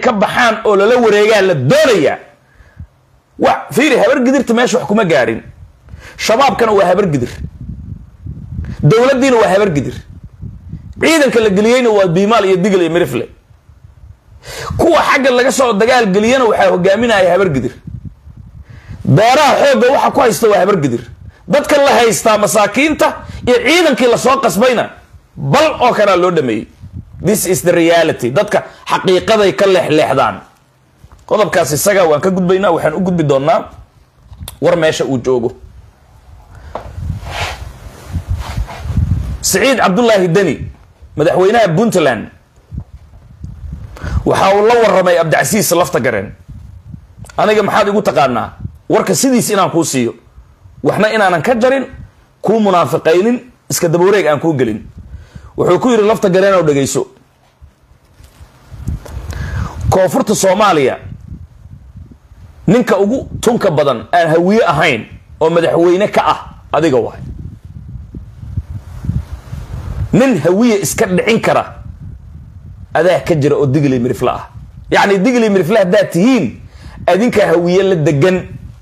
baxaan oo lala wareegaa la doonaya wax fiiri habar gidirta meesha wax kuma gaarin shabaabkana waa habar gidir dawladdiina waa habar gidir ciidanka la geliyayna waa biimaal iyo digil iyo mirifle kuwa xagga laga soo dagaal geliyana waxa hogaaminaya habar gidir beeraha xooga waxa ku haysta waa habar gidir dadka la haysta masaakiinta iyo ciidankii la soo qasbayna bal oo kala loo dhameeyay this is the reality dadka xaqiiqaday ka leexleexdaan qodobkaas isaga waan ka gudbaynaa waxaan u gudbi doonaa war meesha uu joogo Saciid Abdullahi Dani madaxweynaha Puntland waxa uu la waramay Abdicasiis lafta gareen aniga maxaad igu taqaanaa warka sidiis inaan ku siiyo waxna inaanan ka jarin ku munaafiqaynin iska daba wareeg aan ku gelin wuxuu ku yiri lafta gareen oo dhageyso koonfurta Soomaaliya ninka ugu tunka badan aan hawiye ahayn oo madaxweyne ka ah adiga waay nin hawiye iska dhicin kara adaa ka jira oo digli mirifla ah yaani digli mirifla hadaa tihiin adinka hawiye la degan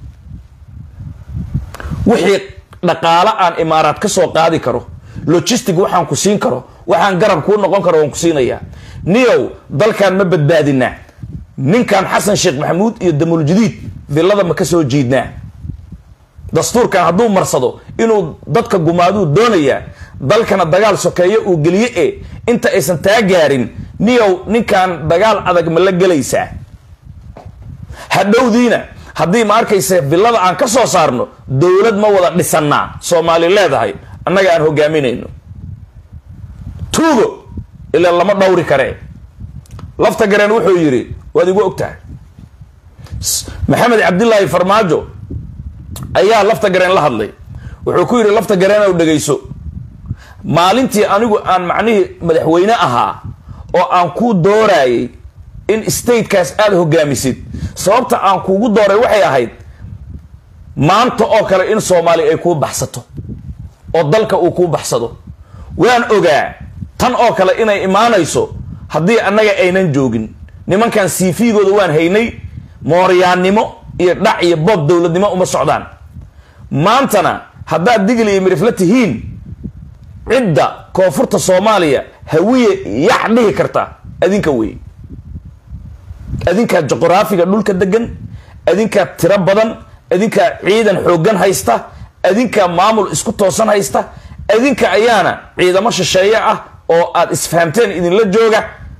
wixii dhaqaale aan imaaraad ka soo qaadi karo logistic waxaan ku siin karo waxaan garab ku noqon karo waan ku siinaya niyow dalkan ma badbaadina ninkan Xasan Sheekh Maxamuud iyo Damul Jadiid bilada ma ka soo jiidnaa dastuurkan hadduu marsado inuu dadka gumaadu doonaya dalkana dagaal sokeeyo uu galiye inta aysan taagaarin niyow ninkan dagaal adag ma la galaysaa hadhowdiina haddii ma arkaysa bilada aan ka soo saarno dawlad ma wada dhisannaa Soomaali leedahay annaga aan hogaaminayno tuugo ila lama dhawri kare lafta gareen wuxuu yiri waad igu ogtahay Maxamed Cabdullaahi Farmaajo ayaa lafta gareen la hadlay wuxuu ku yiri lafta gareen oo dhageyso maalintii anigu aan macnihi madaxweyne ahaa oo aan ku doorayay in state-kaas aad hogaamisid sababta aan kuugu dooray waxay ahayd maanta oo kale in Soomaali ay ku baxsato oo dalka uu ku baxsado waan ogaa tan oo kale inay imaanayso haddii annaga aynan joogin nimankan CV-gooda waan haynay mooryaannimo iyo dhac iyo bob dawladnimo uma socdaan maantana haddaad digli iyo mirifla tihiin cidda koonfurta Soomaaliya hawiye yax dhihi karta adinka wey adinka juqraafiga dhulka degan adinka tiro badan adinka ciidan xoogan haysta adinka maamul isku toosan haysta adinka ayaana ciidamo shisheeye ah oo aad isfahamteen idin la jooga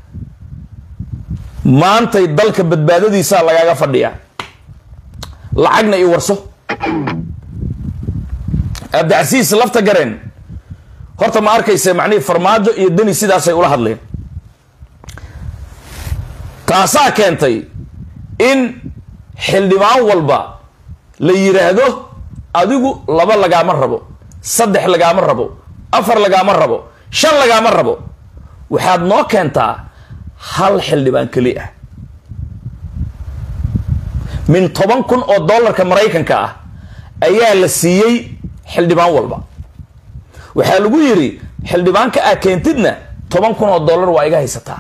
maantay dalka badbaadadiisa lagaaga fadhiya lacagna i warso Abdicasiis lafta gareen horta ma arkaysa macni Farmaajo iyo Dani sidaas ay ula hadleen taasaa keentay in xildhibaan walba la yiraahdo adigu laba lagaama rabo saddex lagaama rabo afar lagaama rabo shan lagaama rabo waxaad noo keentaa hal xildhibaan kali ah min $10,000 Mareykanka ah ayaa la siiyay xildhibaan walba waxaa lagu yiri xildhibaanka aad keentidna $10,000 waa iga haysataa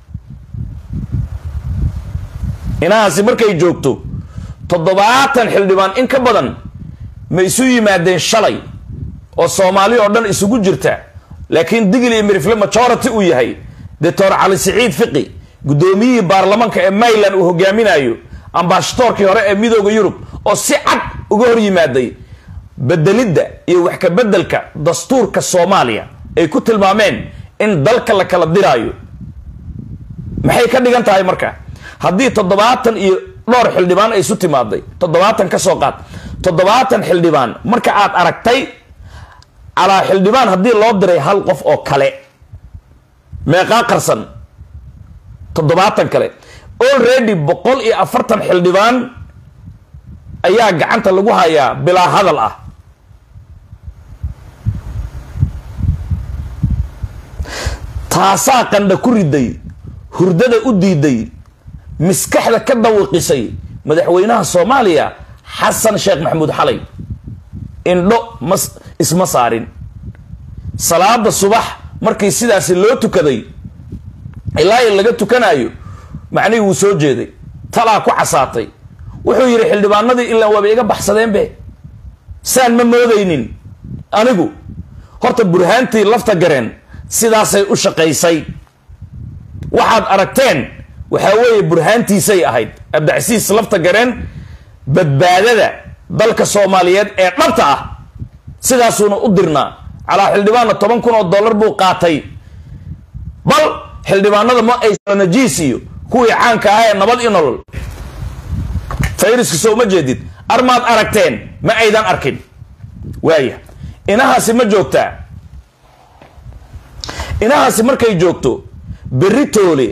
inaasi markay joogto 70 xildhibaan in ka badan ma isu yimaadeen shalay oo Soomaali oo dhan isugu jirta laakiin digli iyo mirifle majority uu yahay Dr. Ali Saciid Fiqi gudoomiyihii baarlamaanka ee Maryland uu hogaaminayo ambassadorkii hore ee midowga Yurub oo si cad uga hor yimaaday bedelidda iyo wax ka bedelka dastuurka Soomaaliya ay ku tilmaameen in dalka la kala diraayo maxay ka dhigan tahay marka haddii 70 iyo dhowr xildhibaan ay isu timaaday 70 ka soo qaad 70 xildhibaan marka aad aragtay ala xildhibaan haddii loo diray hal qof oo kale meeqa qarsan 70 kale already 140 xildhibaan ayaa gacanta lagu hayaa bilaa hadal ah taasaa qandha ku riday hurdada u diiday miskaxda ka dawiqisay madaxweynaha Soomaaliya Xasan Sheekh Maxamuud xalay indho isma saarin salaada subax markii sidaas loo tukaday ilaa laga tukanayo معني وسوجيدي طلع كو عساطي وحو يري xildhibaanadii ilaa waaba iga baxsadeen be saan ma moodaynin anigu horta burhaantii lafta gareen sidaasay u shaqaysay waxaad aragteen waxa weeye burhaantiisay ahayd abdacsiis lafta gareen badbaadada dalka Soomaaliyeed ee dhabta ah sidaasuna u dirnaa ala xildhibaanna $10,000 buu qaatay bal xildhibaanada ma ay najiisiyo kuwii caanka ah ee nabad iyo nolol fayriska soo ma jeedid armaad aragteen ma aydan arkin waaya inahaasi ma joogtaa inahaasi markay joogto beritoole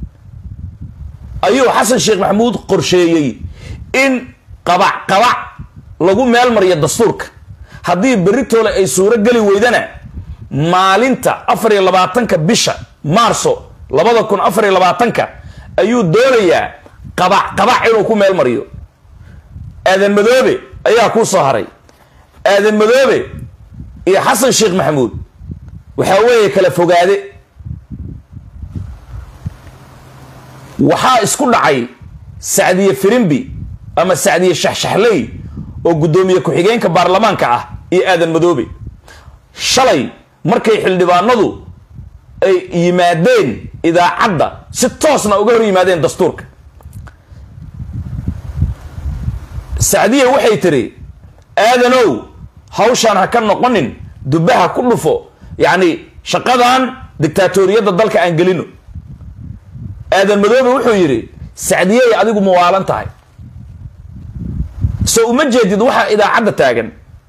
ayuu xasan sheekh maxamuud qorsheeyay in qabac lagu meel mariyo dastuurka haddii beritoole ay suuro gali weydana maalinta 24 bisha maarso 2024 ayuu doonayaa qabac inuu ku meel mariyo aadan madoobe ayaa ku soo haray aadan madoobe iyo xasan sheekh maxamuud waxa weeye kala fogaade waxaa isku dhacay Saadiye Firimbi ama Saadiye Shaxshaxley oo gudoomiye ku xigeenka baarlamaanka ah iyo aadan madoobe shalay markay xildhibaanadu ay yimaadeen idaacadda si toosna uga hor yimaadeen dastuurka Saadiye waxay tiri aadanow hawshan ha ka noqonin dubaha ku dhufo yani shaqadan diktatoriyada dalka aan gelino aadan madoobe wuxuu yiri Saadiye adigu ma waalan tahay soo uma jeedid waxa idaacadda taagan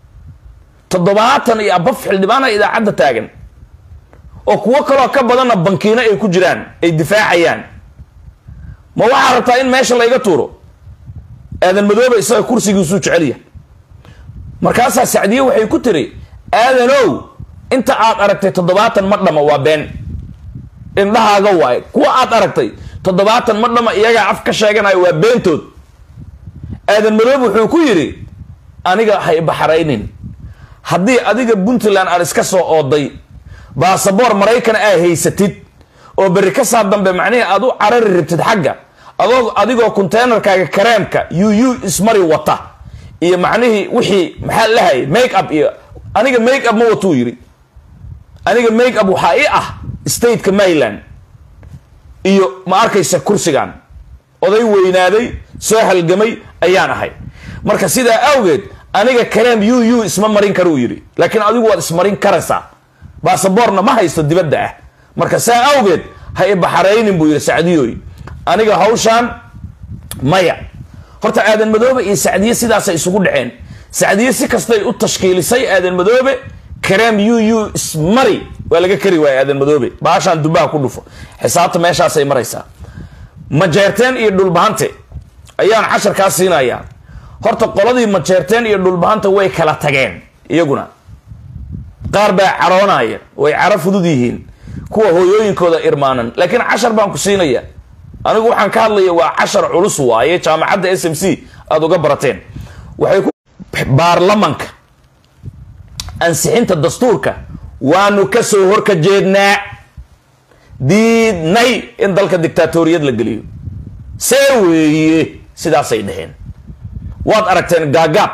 70 iyo abaf xildhibaana idaacadda taagan oo kuwa kale ka badan bankiina ay ku jiraan ay difaacayaan ma waxa rabtaa in meesha la iga tuuro aadan madoobe isaga kursigiisu jeceliya markaas Saadiye waxay ku tiri aadanow inta aad aragtay 70 ma dhama waa been indhahaaga waay kuwa aad aragtay 70 ma dhama iyaga af ka sheeganay waa beentood aadan madoobe wuxuu ku yiri aniga hay baxaraynin haddii adiga Puntland aad iska soo ooday baasaboor Mareykan ay haysatid oo bari ka saa dambe macnaheedu aad u carari rabtid xagga adigoo containerkaaga kareemka uu ismari wata iyo macnaheedu wixii maxaa lahay make up iyo aniga make up ma wato yiri aniga make up waxa ay ah state-ka Maryland iyo ma arkaysa kursigan oday weynaaday soo halgamay ayaan ahay marka sida awgeed aniga kareem uu isma marin karo yiri laakiin adigu waad ismarin karaysaa baasaboorna ma haysto dibadda ah marka saa awgeed hay baxaraynin buu yiri Saadiyoy aniga hawshan maya horta aadan madoobe iyo Saadiye sidaas ay isugu dhaceen Saadiye si kastay u tashkiilisay aadan madoobe kareem uu ismari waa laga kari waay aadan madoobe baashan dubaha ku dhufo xisaabta meeshaas ay maraysaa majeerteen iyo dhulbahante ayaan 10 ka siinaya horta qoladii majeerteen iyo dhulbahanta way kala tageen iyaguna qaar baa caroonaya way cara fudud yihiin kuwa hooyooyinkooda irmaanan laakiin 10 baan ku siinaya anigu waxaan ka hadlayaa waa 10 culus waaye jaamacadda SMC aad uga barateen waxay ku baarlamaanka ansixinta dastuurka waanu ka soo hor ka jeednaa diidnay in dalka diktatoriyad la geliyo seeweeye sidaas ay dhaheen waad aragteen gaagaab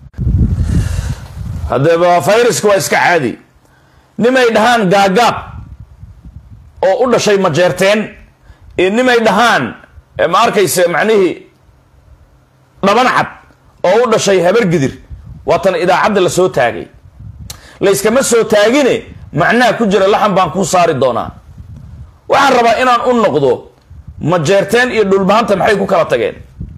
hadaba fayrasku waa iska caadi nimay dhahaan gaagaab oo u dhashay majeerteen nimay dhahaan ma arkaysa macnaheedu dhaban cad oo u dhashay habar gidir waatan idaacadda la soo taagay la iskama soo taagine macnaha ku jira laxan baan ku saari doonaa waxaan rabaa inaan u noqdo majeerteen iyo dhulbahanta maxay ku kala tageen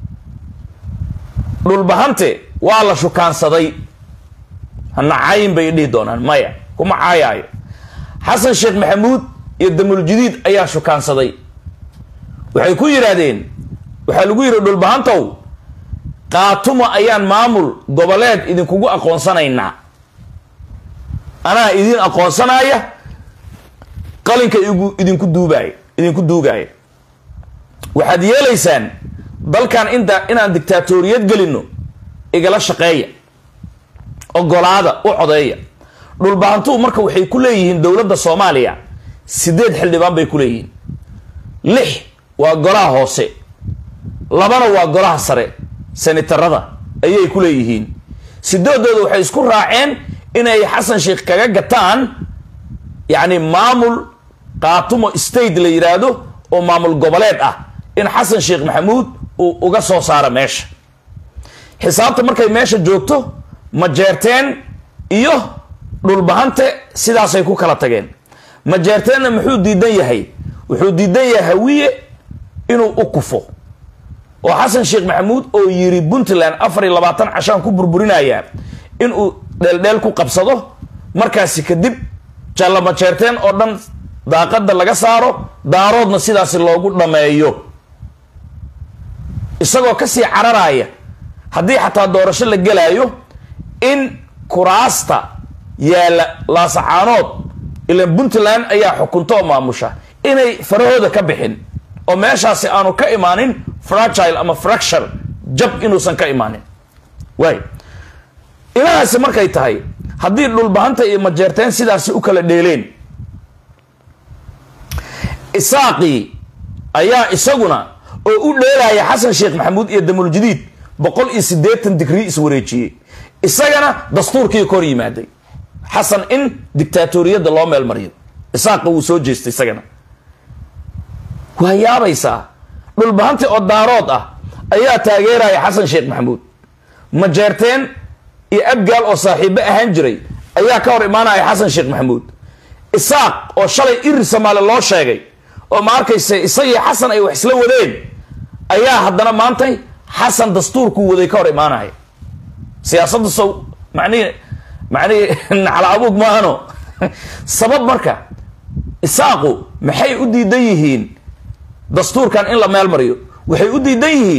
dhulbahante waa la shukaansaday hanacayn bay dhihi doonaan maya kuma caayaayo xasan sheekh maxamuud iyo damul jadiid ayaa shukaansaday waxay ku yiraahdeen waxa lagu yiri dhulbahantow qaatumo ayaan maamul goboleed idinkugu aqoonsanaynaa anaa idin aqoonsanaya qalinka idinku duubaay waxaad yeelaysaan dalkan inaan diktatoriyad gelino igala shaqeeya ogolaada u codeeya dhulbahantu marka waxay ku leeyihiin dawladda Soomaaliya 8 xildhibaan bay ku leeyihiin 6 وقلها هوسي لبنا وقلها سري سنتردا أيه كله يهين سدود دو حيسكون راعين إن أي حسن شيخ كجتان يعني معمول قاطمه استيد اللي يرادو ومعمول قبلات إن حسن شيخ محمود وقصوا صار ماشي حسابته مركي ماشي جوكتو مجرتين إيوه dhulbahante sidaasay ku kala tageen ma jeerteena muxuu diidan yahay wuxuu diidan yahay hawiye inuu u kufo oo xasan sheekh maxamuud oo yiri Puntland 24 cashan ku burburinaya inuu dheeldheel ku qabsado markaasi kadib jalla ma jeerteen oo dhan daaqada laga saaro daaroodna sidaas loogu dhameeyo isagoo ka sii cararaya hadii xataa doorasho la galayo in kuraasta يا لا سعانود إلا بنتلان أي حكونتو ماموشا إني فرهودة كبحين وماشا سيانو كإيمانين فراجايل أما فراكشر جب إنو سن كإيمانين واي إلا سمر كيتاي حدير للبهانتا إيه مجرتين سيداسي أكل ديلين إساقي أيا إساقنا وقول ليلا يا حسن شيخ محمود إيه دمو الجديد بقول إسديت ديكري إسوريتشي إساقنا دستور كي كوري مادي حسن إن دكتاتورية دلوم المريض إساق وسوجي استسجنا وهي رئيسة بالبهانت الدارات أيها تاجيرة يا حسن شيخ محمود مجرتين يأبقى أو صاحب هنجري أيها كور إيمانا يا حسن شيخ محمود إساق أو شلي إرسم على الله شيء أو مارك يسي حسن أي وحسلو ذين أيها حدنا مانتي حسن دستور كو ذي كور إيمانا هي سياسة الصو معني على أبوك ما أنا سبب مركا إساقو محي أدي ديهين دستور كان إلا مال مريو وحي أدي ديهين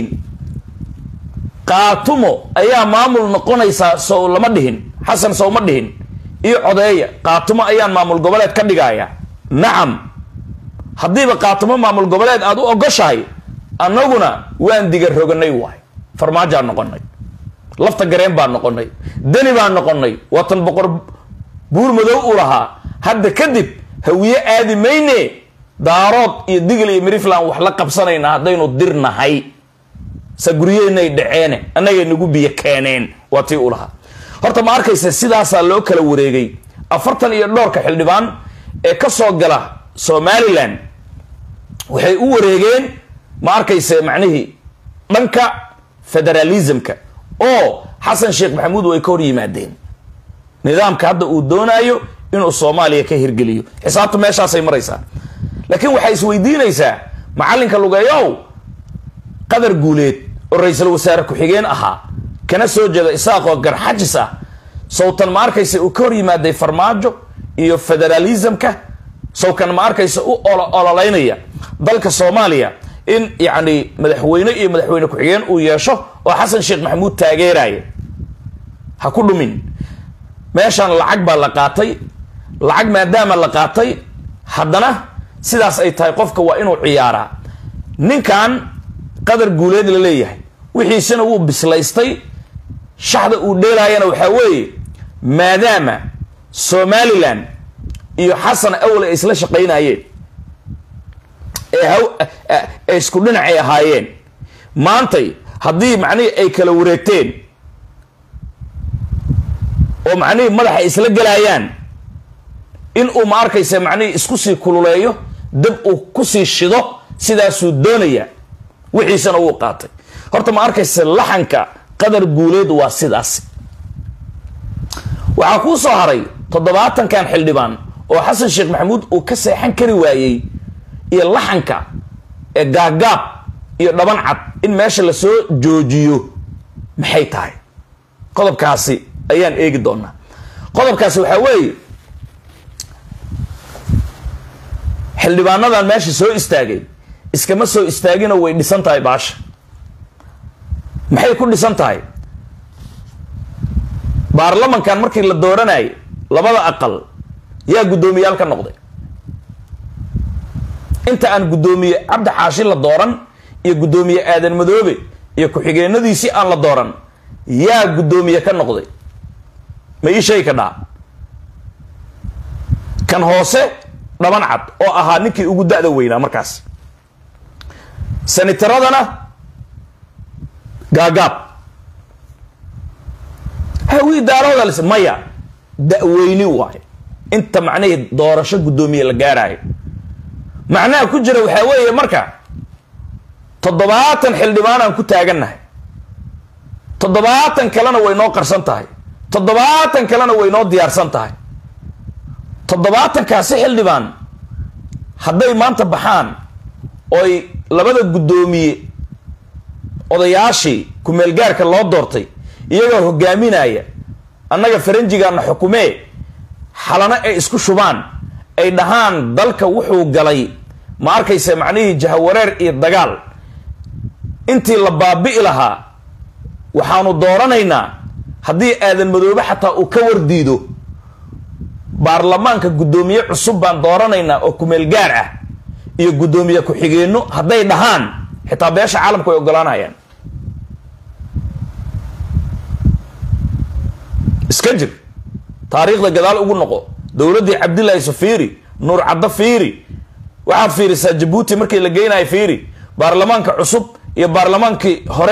قاتمو أيام مامل نقونا سو لمدهن حسن سو مدهن إيو عضايا قاتمو أيام مامل قبلات كدقايا نعم حديبا قاتمو مامل قبلات أدو أقشاي أنوغنا وان ديگر روغناي واي فرماجا نقوناي لفتا قرين بان نقوناي دني بان نقوناي وطن بقر بور مدو أولها هاد كدب هوية آدي ميني دارات يدقلي مريفلان وحلقة بسانينا هادينو ديرنا هاي ساقريينا يدعيني أنا ينقو بيكينين واتي أولها هورتا ما أركيسا سيداسا لو كلا وريغي أفرطان يدور كحلدبان كسو قلا سومالي لان وحي وريغين ما أركيسا معنيه منكا فدراليزمكا oo حسن شيخ محمود way ka hor yimaadeen nidaamka hadda uu doonayo inuu Soomaaliya ka hirgeliyo xisaabta meeshaas ay maraysaa laakiin waxay isweydiinaysaa macalinka lugayow qadar guuleed oo ra'iisul wasaare ku xigeen ahaa kana soo jeeda isaaqo garxajis ah sawtan ma arkaysa uu ka hor yimaaday farmaajo iyo federalismka sawkan ma arkaysa uu ololaynaya dalka Soomaaliya in yani madaxweyne iyo madaxweyne ku xigeen uu yeesho oo xasan sheekh maxamuud taageeray ha ku dhumin meeshan lacag baa la qaatay lacag maadaama la qaatay haddana sidaas ay tahay qofka waa inuu ciyaara ninkan qadar guuleed la leeyahay wixiisana uu bislaystay shaxda uu dheelaayana waxa weeye maadaama Somaliland iyo xasan awle isla shaqeynayeen isku dhinacay ahaayeen maantay haddii macnii ay kala wareegteen oo macnii madaxa isla galayaan in uu ma arkaysa macnii isku sii kululeeyo dab uu ku sii shido sidaasuu doonaya wixiisana uu qaatay horta ma arkaysa laxanka qadar guuleed waa sidaas waxaa ku soo haray 70 kan xildhibaan oo xasan sheekh maxamuud uu ka seexan kari waayay iyo laxanka ee gaagaab iyo dhaban cad in meesha la soo joojiyo maxay tahay qodobkaasi ayaan eegi doonaa qodobkaasi waxa weeye xildhibaanadan meesha soo istaagay iskama soo istaagina way dhisan tahay baasha maxay ku dhisan tahay baarlamankan markii la dooranay labada aqal yaa guddoomiyaal ka noqday inta aan guddoomiye Cabdi Xaashi la dooran iyo guddoomiye Aadan Madoobe iyo ku-xigeenadiisii aan la dooran yaa guddoomiye ka noqday ma ii sheeg ka dhaa kan hoose dhaban cad oo ahaa ninkii ugu da'da weynaa markaas senataradana gaagaab hawi daarooda lis maya da'weyni waay inta macnaheed doorasho gudoomiye la gaarayo macnaha ku jira waxa weeye marka 70 xildhibaan aan ku taaganahay 70 kalena way noo qarsan tahay 70 kalena way noo diyaarsan tahay 70 kaasi xildhibaan hadday maanta baxaan oy labada gudoomiye odayaashii ku meel gaarka loo doortay iyagoo hogaaminaya annaga faranjigaana xukumee xalana ay isku shubaan ay dhahaan dalka wuxuu galay ma arkaysa macnihii jahawareer iyo dagaal intii la baabi'i lahaa waxaanu dooranaynaa haddii aadan madoobe xataa uu ka wardiido baarlamaanka gudoomiye cusub baan dooranaynaa oo ku meel gaar ah iyo gudoomiye ku xigeenno hadday dhahaan xitaa beesha caalamku ay ogolaanayaan iska jir taariikhda gadaal ugu noqo dowladdii cabdillaahi safiiri nuur cadda fiiri waxaad fiirisaa jabuuti markii la geynayo fiiri baarlamaanka cusub iyo baarlamaankii hore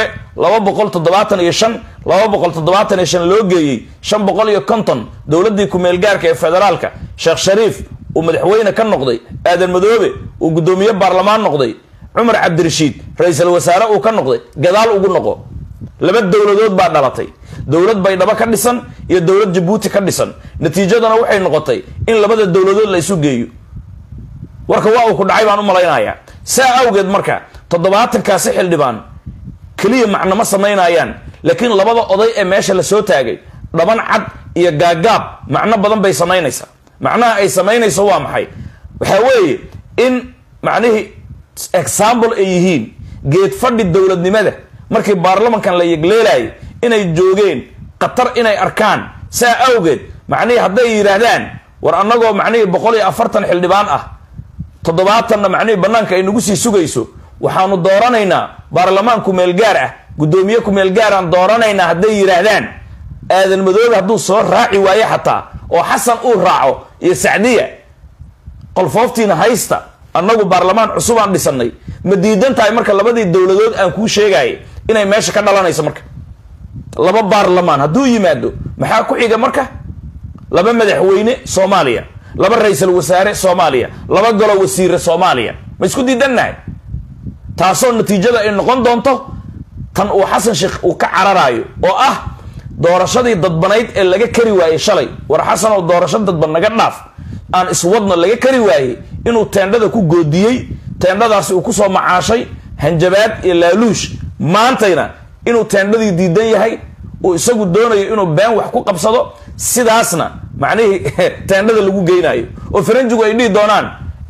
275 loo geeyey 550 dowladdii ku meel gaarka ee federaalka sheekh shariif uu madaxweyne ka noqday aadan madoobe uu gudoomiye baarlamaan noqday cumar cabdirashiid ra'iisul wasaare uu ka noqday gadaal ugu noqo laba dowladood baa dhalatay dowlad baydhabo ka dhisan iyo dowlad jabuuti ka dhisan natiijadana waxay noqotay in labada dowladood la isu geeyo warka waa uu ku dhacay baan u malaynayaa saa awgeed marka 70 kaasi xildhibaan kaliya macna ma sameynayaan laakiin labada oday ee meesha la soo taagay dhaban cad iyo gaagaab macna badan bay sameynaysaa macnaha ay sameynayso waa maxay waxa weeye in macnihi example ay yihiin geed fadhi dowladnimada markii baarlamankan la yegleelay inay joogeen qatar inay arkaan saa awgeed macnihi hadday yiraahdaan war annagoo macnihi 140 xildhibaan ah 70 macnihi banaanka ay nagu sii sugayso waxaanu dooranaynaa baarlamaan ku meel gaar ah gudoomiye ku meel gaar aan dooranaynaa hadday yiraahdaan aadan madoobe hadduu soo raaci waayo xataa oo xasan uu raaco iyo sacdiya qolfooftiina haysta annagu baarlamaan cusub aan dhisanay ma diidan tahay marka labadii dowladood aan kuu sheegayay inay meesha ka dhalanayso marka laba baarlamaan hadduu yimaado maxaa ku xiga marka laba madaxweyne Soomaaliya laba ra'iisul wasaare Soomaaliya laba golo wasiire Soomaaliya ma isku diidannahay taasoo natiijada ay noqon doonto tan uu xasan sheekh uu ka cararayo oo ah doorashadii dadbanayd ee laga kari waayay shalay war xasan oo doorasho dadban naga dhaaf aan iswadna laga kari waayay inuu teendhada ku goodiyay teendhadaasi uu ku soo macaashay hanjabaad iyo laaluush maantayna inuu teendhadii diidan yahay uu isagu doonayo inuu been wax ku qabsado sidaasna macnaheedu teendhada lagu geynayo oo faranjigu ay dhigi doonaan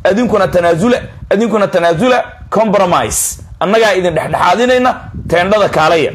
adinkuna tanaasula compromise annaga idin dhexdhexaadinayna teendhada kaalaya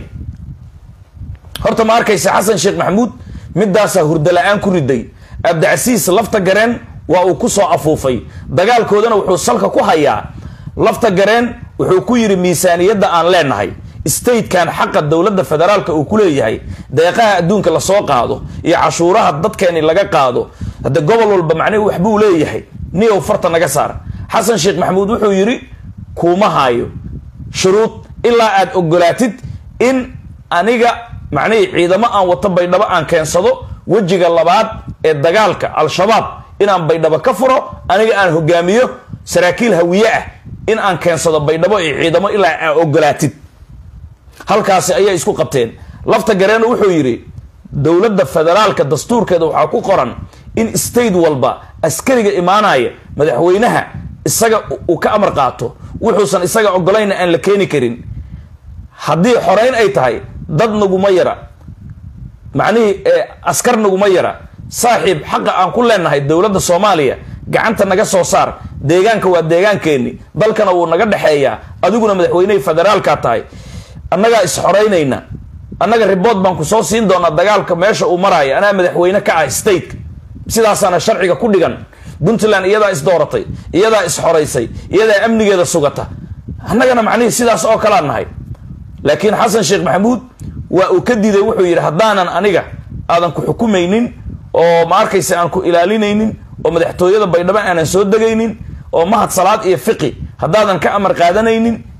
horta ma arkaysa xasan sheekh maxamuud midaas hurda la'aan ku riday abdicasiis lafta gareen waa uu ku soo afuufay dagaalkoodana wuxuu salka ku hayaa lafta gareen wuxuu ku yiri miisaaniyadda aan leenahay state kan xaqa dawladda federaalka uu ku leeyahay deeqaha adduunka la soo qaado iyo cashuuraha dadkeeni laga qaado hada gobol walba macnaheedu wax buu leeyahay niyow farta naga saar xasan sheekh maxamuud wuxuu yiri kuma hayo shuruud ilaa aad ogolaatid in aniga macnaheedu ciidamo aan wato baydhabo aan keensado wajiga labaad ee dagaalka al-shabaab inaan baydhabo ka furo aniga aan hogaamiyo saraakiil hawiye ah in aan keensado baydhabo iyo ciidamo ilaa aad ogolaatid halkaasi ayay isku qabteen lafta gareen wuxuu yiri dawladda federaalka dastuurkeeda waxa ku qoran in state walba askariga imaanaya madaxweynaha isaga uu ka amar qaato wuxuusan isaga ogolayna aan la keeni karin haddii xoreyn ay tahay dad naguma yara macnihi askar naguma yara saaxiib xaqa aan ku leenahay dawladda Soomaaliya gacanta naga soo saar deegaanka waa deegaankeeni dalkana uu naga dhaxeeyaa adiguna madaxweynaha federaalka tahay annaga is xoreynayna annaga report baan ku soo siin doonaa dagaalka meesha uu marayo anaa madaxweyne ka ah state sidaasana sharciga ku dhigan Puntland iyada is dooratay iyada is xoreysay iyada amnigeeda sugata annagana macnaheedu sidaas oo kala nahay laakiin xasan sheekh maxamuud waa uu ka diiday wuxuu yiri hadaanan aniga aadan ku xukumaynin oo ma arkaysa aan ku ilaalinaynin oo madaxtooyada baydhabo aanan soo dagaynin oo mahad salaad iyo fiqi hadaadan ka amar qaadanaynin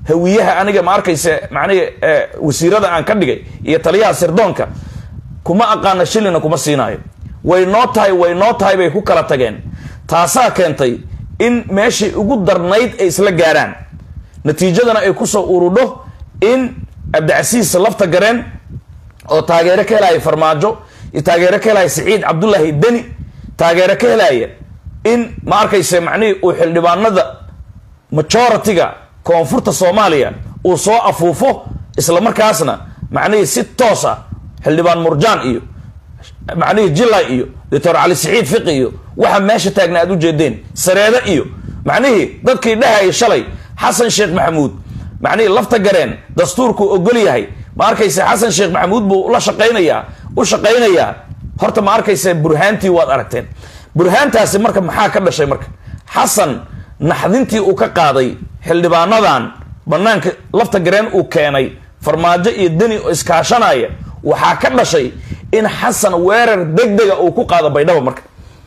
hawiyaha aniga ma arkaysa macnaheedu wasiirada aan ka dhigay iyo taliyaha sirdoonka kuma aqaana shilina kuma siinaayo way noo tahay bay ku kala tageen taasaa keentay in meeshii ugu darnayd ay isla gaaraan natiijadana ay ku soo urudho in Abdicasiis lafta gareen oo taageero ka helay farmaajo iyo taageero ka helay Saciid Cabdullaahi Deni taageero ka helay in ma arkaysa macnaheedu uu xildhibaanada majority-ga koonfurta Soomaaliya uu soo afuufo isla markaasna macnaheedu si toos ah xildhibaan Murjaan iyo macnaheedu Jilay iyo Dr. Ali Saciid Fiqi iyo waxa meesha taagnaad u jeedeen sareeda iyo macnaheedu dadkii dhahay shalay Xasan Sheekh Maxamuud macnaheedu lafta gareen dastuurku ogol yahay ma arkaysa Xasan Sheekh Maxamuud buu la shaqeynaya horta ma arkaysa burhaantii waad aragteen burhaantaasi marka maxaa ka dhashay marka Xasan naxdintii uu ka qaaday xildhibaanadan banaanka lafta gareen uu keenay farmaajo iyo Deni oo iskaashanaya waxaa ka dhashay in Xasan weerar degdega uu ku qaado Baydhabo marka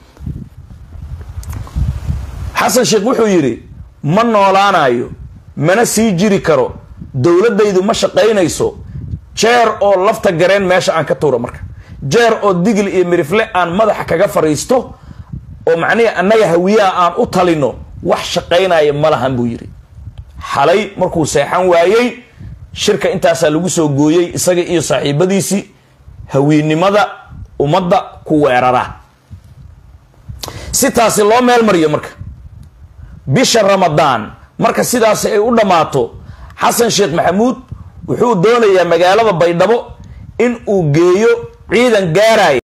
Xasan Sheekh wuxuu yiri ma noolaanayo mana sii jiri karo dawladaydu ma shaqeynayso jeer oo lafta gareen meesha aan ka tuuro marka jeer oo digil iyo mirifle aan madaxa kaga fariisto oo macnaheedu annaga hawiyaha aan u talino wax shaqeynaya malahan buu yiri xalay markuu seexan waayay shirka intaasa lagu soo gooyay isaga iyo saaxiibadiisi hawiinimada umada ku weerara si taasi loo meel mariyo marka bisha Ramadaan marka sidaas ay u dhamaato Xasan Sheekh Maxamuud wuxuu doonayaa magaalada Baydhabo in uu geeyo ciidan gaaray